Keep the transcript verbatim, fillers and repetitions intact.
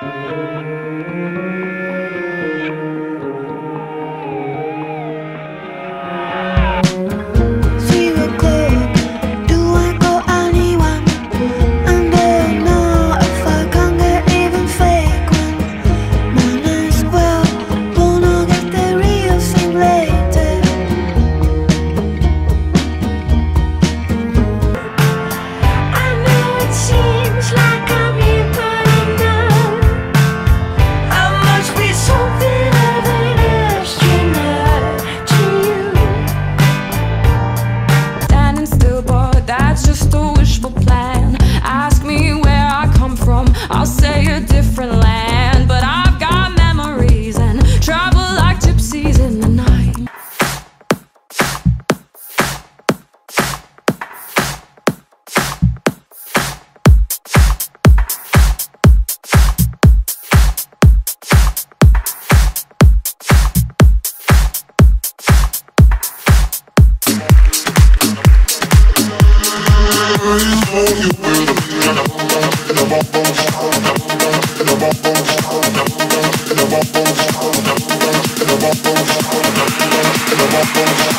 I'll say a different land, but I've got memories and travel like gypsies in the night. In the